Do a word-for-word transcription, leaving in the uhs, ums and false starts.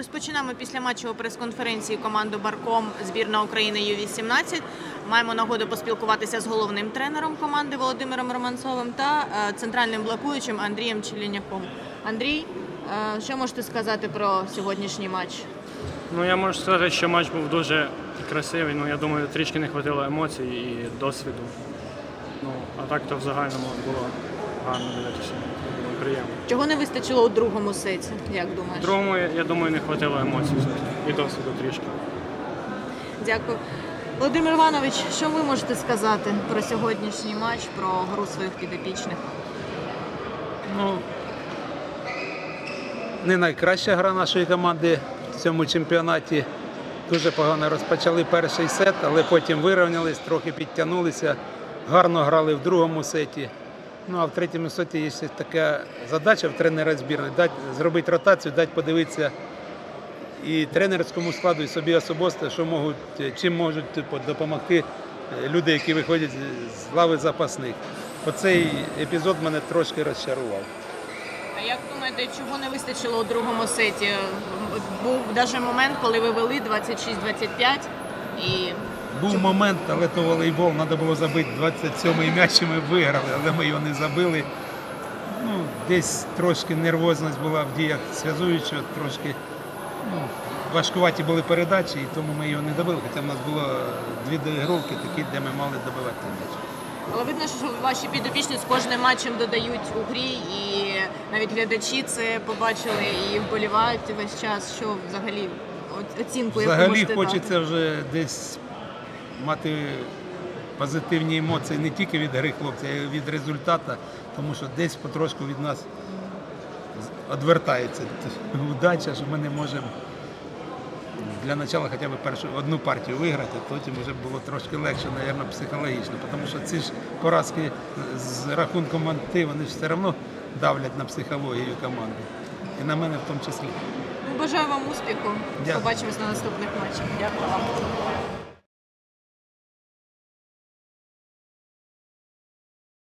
Розпочинаємо після матчової прес-конференції команду «Барком» збірна України Ю вісімнадцять. Маємо нагоду поспілкуватися з головним тренером команди Володимиром Романцовим та центральним блокуючим Андрієм Челеняком. Андрій, що можете сказати про сьогоднішній матч? Ну, я можу сказати, що матч був дуже красивий. Ну, я думаю, трішки не вистачило емоцій і досвіду. Ну, а так то в загальному було гарно дивитися. Було приємно. Чого не вистачило у другому сеті, як думаєш? В другому, я думаю, не вистачило емоцій і досвіду трішки. Дякую. Володимир Іванович, що ви можете сказати про сьогоднішній матч, про гру своїх підопічних? Ну, не найкраща гра нашої команди в цьому чемпіонаті. Дуже погано розпочали перший сет, але потім вирівнялись, трохи підтягнулися. Гарно грали в другому сеті. Ну, а в третьому сеті є така задача в тренера збірної – дати, зробити ротацію, дати подивитися і тренерському складу, і собі особисто, що можуть, чим можуть типу, допомогти люди, які виходять з лави запасних. Оцей епізод мене трошки розчарував. А як думаєте, чого не вистачило у другому сеті? Був навіть момент, коли ви вели двадцять шість двадцять п'ять і... Був момент, але то волейбол, треба було забити двадцять сьомий м'яч, і ми виграли, але ми його не забили. Ну, десь трошки нервозність була в діях зв'язуючого, трошки ну, важкуваті були передачі, і тому ми його не добили. Хоча в нас було дві доігровки такі, де ми мали добивати м'яч. Але видно, що ваші підопічні з кожним матчем додають у грі, і навіть глядачі це побачили і вболівають весь час. Що взагалі оцінку, яку Взагалі можете дати? хочеться вже десь мати позитивні емоції не тільки від гри хлопців, а й від результату, тому що десь потрошку від нас відвертається удача, що ми не можемо для початку хоча б першу одну партію виграти, а потім вже було трошки легше, мабуть, психологічно, тому що ці ж поразки з рахунком манти, вони ж все одно давлять на психологію команди. І на мене в тому числі. Бажаю вам успіху. Дякую. Побачимось на наступних матчах. Дякую вам.